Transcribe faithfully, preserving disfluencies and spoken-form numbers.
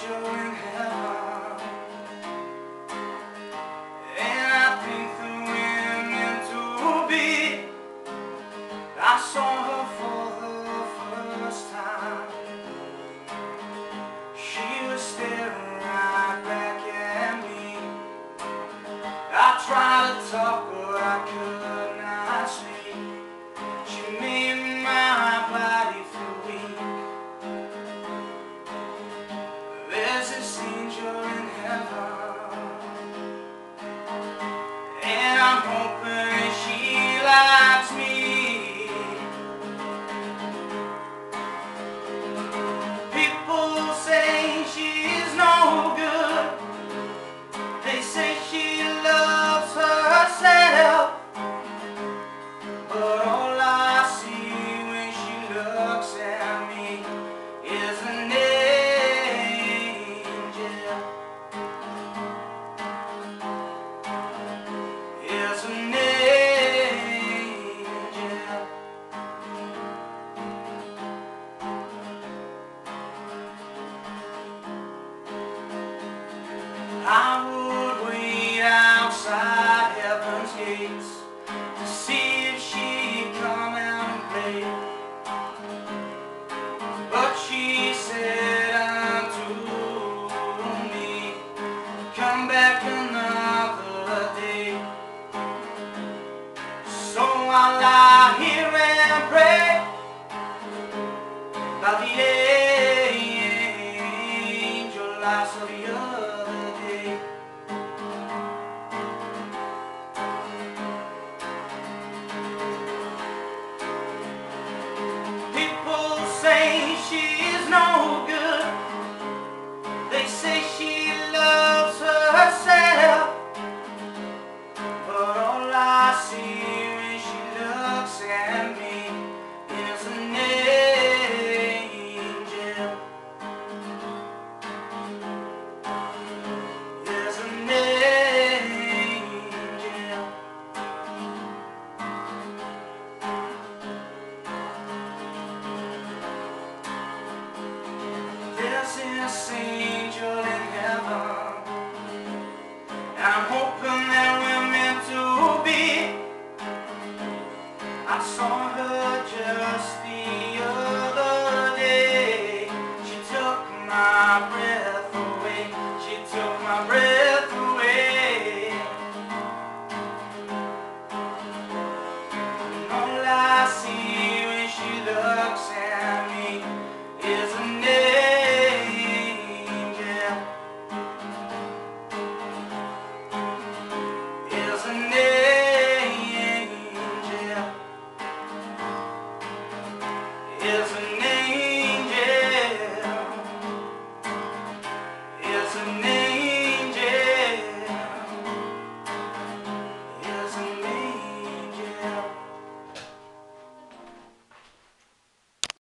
angel in heaven, and I think that we're meant to be. I saw her for the first time. She was staring right back at me. I tried to talk, but I could not speak. She made my body feel weak. There's this angel in heaven, and I'm hoping she likes me. People say she's no good. They say she loves herself, but all I see when she looks at me is an angel. Is an angel. I would wait outside heaven's gates to see if she'd come out and play, but she said unto me, come back another day. So I lie here